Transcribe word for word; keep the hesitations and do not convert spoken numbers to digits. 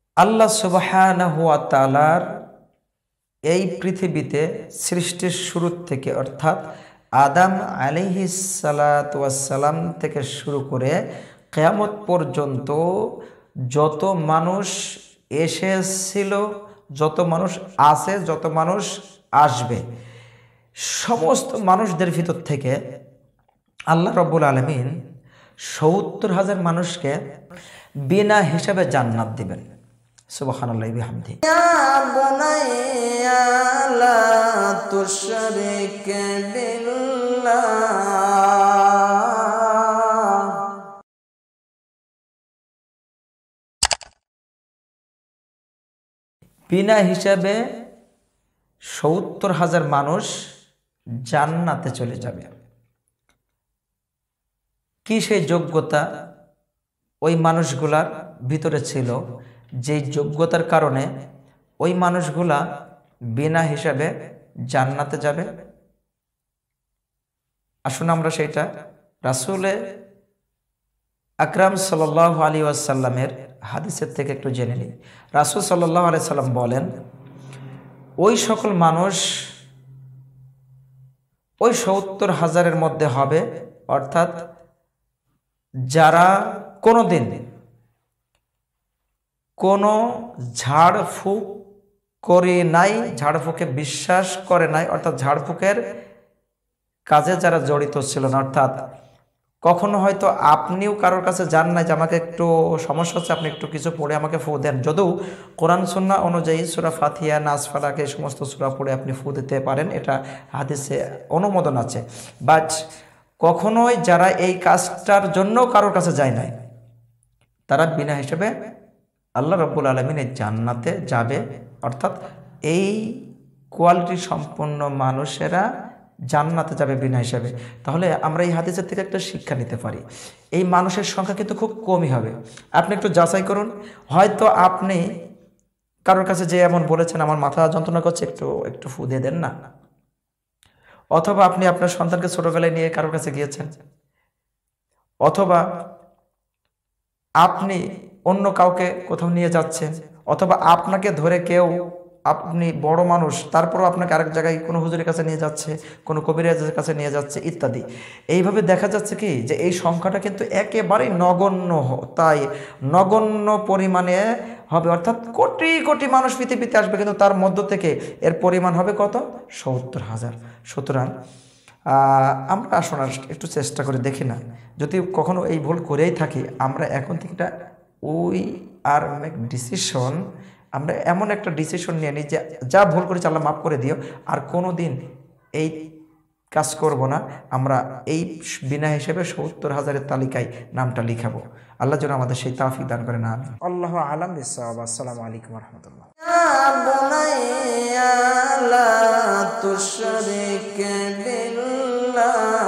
আল্লাহ সুবহানাহু ওয়া তাআলার এই পৃথিবীতে সৃষ্টির শুরু থেকে অর্থাৎ আদম আলাইহিস সালাতু ওয়াস সালাম থেকে শুরু করে কিয়ামত পর্যন্ত যত মানুষ এসেছিল, যত মানুষ আছে, যত মানুষ আসবে, সমস্ত মানুষদের ভিতর থেকে আল্লাহ রাব্বুল আলামিন সত্তর হাজার মানুষকে বিনা হিসাবে জান্নাত দিবেন। সুবহানাল্লাহ বিহামদি। ইয়া বুনাইয়া লা তুশরিক বিল্লাহ। বিনা হিসাবে সত্তর হাজার মানুষ জান্নাতে চলে যাবে। কি সেই যোগ্যতা ওই মানুষগুলার ভিতরে ছিল, যে যোগ্যতার কারণে ওই মানুষগুলা বিনা হিসাবে জান্নাতে যাবে? আসুন আমরা সেটা রাসূলে আকরাম সাল্লাল্লাহু আলাইহি ওয়াসাল্লামের হাদিসের থেকে একটু জেনে নিই। রাসূল সাল্লাল্লাহু আলাইহি সাল্লাম বলেন, ওই সকল মানুষ ওই সত্তর হাজারের মধ্যে হবে, অর্থাৎ যারা কোনো দিন কোনো ঝাড়ফুঁক করে নাই, ঝাড়ফুঁকে বিশ্বাস করে নাই, অর্থাৎ ঝাড়ফুঁকের কাজে যারা জড়িত ছিল না, অর্থাৎ কখনো হয়তো আপনিও কারোর কাছে যান নাই যে আমাকে একটু সমস্যা হচ্ছে, আপনি একটু কিছু পড়ে আমাকে ফু দেন। যদিও কোরআন সুন্নাহ অনুযায়ী সূরা ফাতিহা, নাস, ফালাক এই সমস্ত সূরা পড়ে আপনি ফু দিতে পারেন, এটা হাদিসে অনুমোদন আছে। বাট কখনোই যারা এই কাজটার জন্য কারোর কাছে যায় নাই, তারা বিনা হিসেবে আল্লাহ রাব্বুল আলামিনের জান্নাতে যাবে। অর্থাৎ এই কোয়ালিটি সম্পন্ন মানুষেরা জান্নাতে যাবে বিনা হিসাবে। তাহলে আমরা এই হাদিসের থেকে একটা শিক্ষা নিতে পারি, এই মানুষের সংখ্যা কিন্তু খুব কমই হবে। আপনি একটু যাচাই করুন, হয়তো আপনি কারোর কাছে যে এমন বলেছেন আমার মাথা যন্ত্রণা করছে, একটু একটু ফু দিয়ে দেন না, অথবা আপনি আপনার সন্তানকে ছোটবেলায় নিয়ে কারোর কাছে গিয়েছেন, অথবা আপনি অন্য কাউকে কোথাও নিয়ে যাচ্ছেন, অথবা আপনাকে ধরে কেউ, আপনি বড় মানুষ তারপরও আপনাকে আরেক জায়গায় কোনো হুজুরের কাছে নিয়ে যাচ্ছে, কোনো কবিরাজের কাছে নিয়ে যাচ্ছে ইত্যাদি। এইভাবে দেখা যাচ্ছে কি যে এই সংখ্যাটা কিন্তু একেবারেই নগণ্য, তাই নগণ্য পরিমাণে হবে, অর্থাৎ কোটি কোটি মানুষ পৃথিবীতে আসবে, কিন্তু তার মধ্য থেকে এর পরিমাণ হবে কত? সত্তর হাজার। সুতরাং আমরা আসুন একটু চেষ্টা করে দেখি না, যদি কখনো এই ভুল করেই থাকি, আমরা এখন থেকে এটা উই আর মেক ডিসিশন, আমরা এমন একটা ডিসিশন নিয়ে নিই যে যা ভুল করেছি আল্লাহ মাফ করে দিও, আর কোনো দিন এই কাজ করব না। আমরা এই বিনা হিসেবে সত্তর হাজারের তালিকায় নামটা লিখাবো। আল্লাহ যেন আমাদের সেই তৌফিক দান করেন, আমিন। আল্লাহু আ'লাম বিস-সাওয়াব। আসসালামু আলাইকুম ওয়া রাহমাতুল্লাহ। ইয়া বুনাইয়া লা তুশরিক বিল্লাহ।